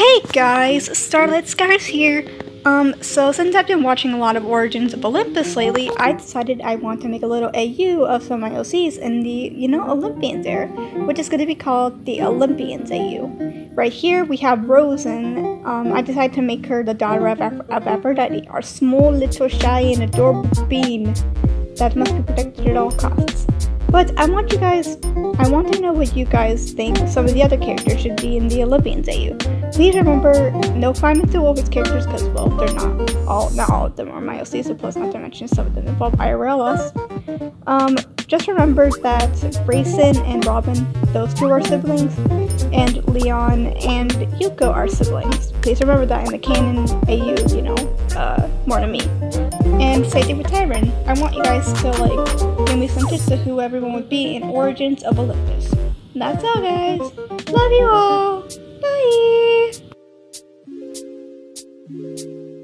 Hey guys, Starlit Scars here. So since I've been watching a lot of Origins of Olympus lately, I decided I want to make a little AU of some of my OCs in the, Olympians era, which is going to be called the Olympians AU. Right here we have Rosen. I decided to make her the daughter of Aphrodite, our small, little, shy, and adorable being that must be protected at all costs. But I want to know what you guys think some of the other characters should be in the Olympians AU. Please remember, no Final Wolf's characters, because, well, they're not all of them are my OCs, so plus not to mention some of them involve IRLs. Just remember that Grayson and Robin, those two are siblings, and Leon and Yuko are siblings. Please remember that in the canon AU, more than me. And same thing with Tyron. I want you guys to, give me some tips to who everyone would be in Origins of Olympus. And that's all, guys. Love you all. Bye.